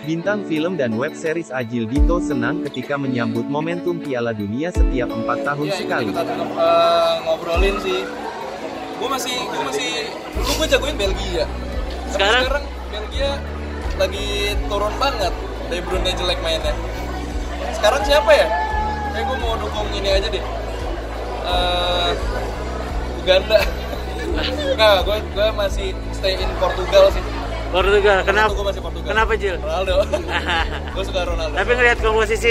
Bintang film dan web series Adjie Dito senang ketika menyambut momentum Piala Dunia setiap 4 tahun sekali. Kita ngobrolin sih. Gue masih dulu gue jagoin Belgia. Sekarang Belgia lagi turun banget. De Bruyne jelek mainnya. Sekarang siapa ya? Kayak gue mau dukung ini aja deh. Uganda. Nah, gue masih stay in Portugal sih. Portugal, kenapa? Gue masih Portugal. Kenapa, Jil? Ronaldo. Gue suka Ronaldo. Tapi melihat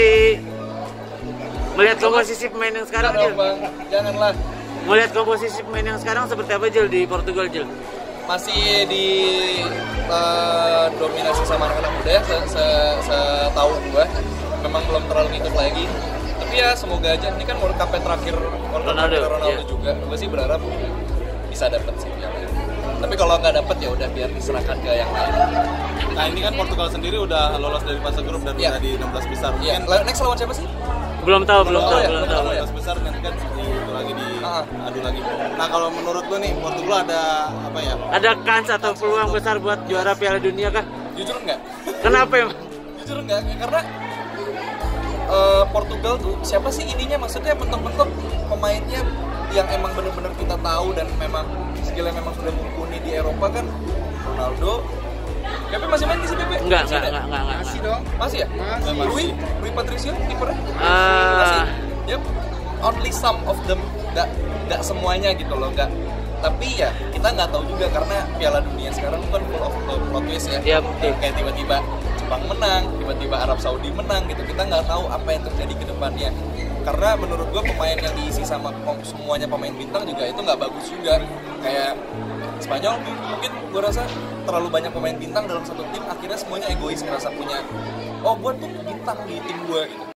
komposisi pemain yang sekarang, Jil. Bang, janganlah. Melihat komposisi pemain yang sekarang seperti apa, Jil, di Portugal, Jil? Masih di dominasi sama anak-anak muda ya, setahu gue. Memang belum terlalu ngikut lagi. Tapi ya semoga aja, ini kan World Cup terakhir Ronaldo iya. Juga. Gue sih berharap bisa dapet sih. Tapi kalau nggak dapet ya udah biar diserahkan ke yang lain. Nah ini kan Portugal sendiri udah lolos dari fase grup dan udah di 16 besar. Iya. Next lawan siapa sih? Belum tahu. 16 besar nanti kan itu lagi adu lagi. Nah kalau menurut lu nih Portugal ada apa ya? Ada kans atau peluang besar buat juara Piala Dunia kah? Jujur enggak. Kenapa emang? Jujur enggak, karena Portugal tuh siapa sih ininya, maksudnya bentuk-bentuk pemainnya yang emang benar-benar kita tahu dan memang skillnya memang sudah mumpuni di Eropa kan. Ronaldo, Pepe masih main di sini Pepe? Enggak. Masih dong. Masih ya? Masih. Rui Patricio kipernya? Masih. Yep. Only some of them, nggak semuanya gitu loh, nggak. Tapi ya kita nggak tahu juga karena Piala Dunia sekarang kan full of plot twist ya. Iya, betul. Kayak tiba-tiba Jepang menang, tiba-tiba Arab Saudi menang gitu. Kita nggak tahu apa yang terjadi ke depannya. Karena menurut gue pemain yang diisi sama semuanya pemain bintang juga itu nggak bagus juga. Kayak Spanyol mungkin gue rasa terlalu banyak pemain bintang dalam satu tim, akhirnya semuanya egois ngerasa punya gue tuh bintang di tim gue gitu.